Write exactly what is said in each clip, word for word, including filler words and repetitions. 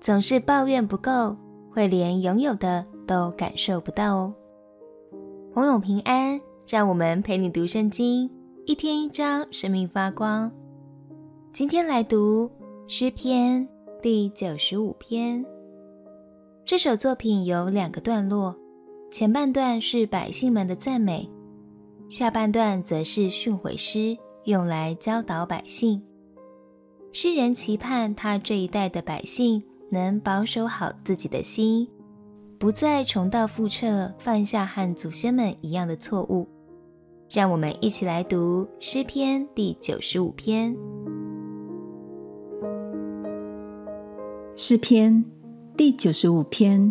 总是抱怨不够，会连拥有的都感受不到哦。朋友平安，让我们陪你读圣经，一天一章，生命发光。今天来读诗篇第九十五篇。这首作品有两个段落，前半段是百姓们的赞美，下半段则是训诲诗，用来教导百姓。诗人期盼他这一代的百姓能保守好自己的心，不再重蹈覆辙，犯下和祖先们一样的错误。让我们一起来读诗篇第九十五篇。 诗篇第九十五篇。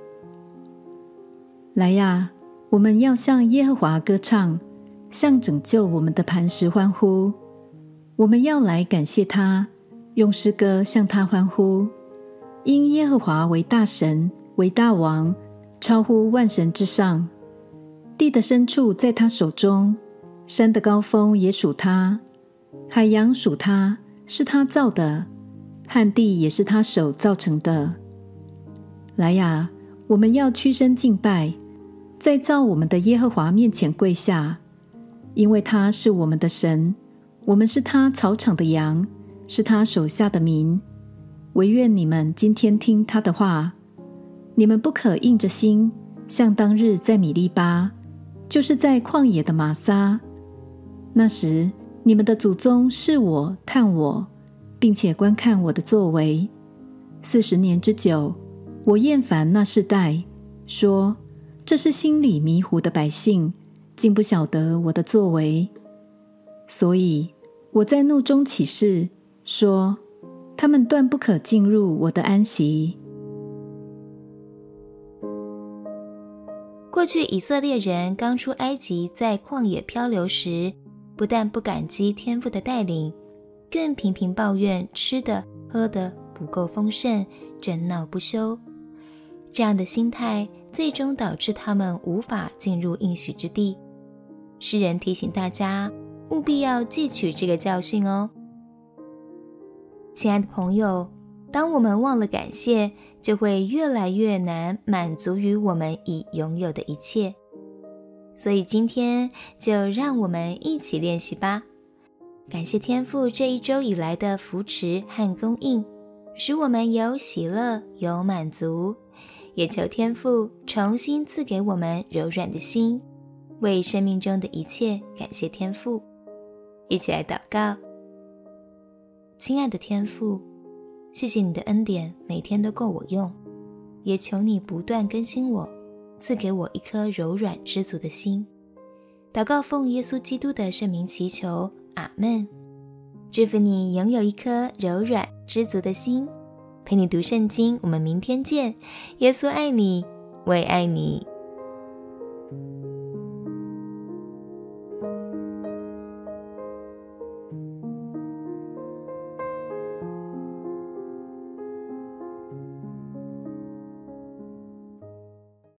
来呀，我们要向耶和华歌唱，向拯救我们的磐石欢呼。我们要来感谢他，用诗歌向他欢呼。因耶和华为大神，为大王，超乎万神之上。地的深处在他手中，山的高峰也属他，海洋属他，是他造的，旱地也是他手造成的。来呀，我们要屈身敬拜，在造我们的耶和华面前跪下，因为他是我们的神，我们是他草场的羊，是他手下的民。惟愿你们今天听他的话，你们不可硬着心，像当日在米利巴，就是在旷野的玛撒。那时你们的祖宗视我探我，并且观看我的作为。四十年之久，我厌烦那世代，说这是心里迷糊的百姓，竟不晓得我的作为。所以我在怒中起誓，说他们断不可进入我的安息。 过去以色列人刚出埃及，在旷野漂流时，不但不感激天父的带领，更频频抱怨吃的喝的不够丰盛，争闹不休。这样的心态最终导致他们无法进入应许之地。诗人提醒大家，务必要记取这个教训哦。亲爱的朋友，当我们忘了感谢，就会越来越难满足于我们已拥有的一切。所以今天就让我们一起练习吧。感谢天父这一周以来的扶持和供应，使我们有喜乐，有满足。也求天父重新赐给我们柔软的心，为生命中的一切感谢天父。一起来祷告。亲爱的天父，谢谢你的恩典每天都够我用，也求你不断更新我，赐给我一颗柔软知足的心。祷告奉耶稣基督的圣名祈求，阿们。祝福你拥有一颗柔软知足的心。陪你读圣经，我们明天见。耶稣爱你，我也爱你。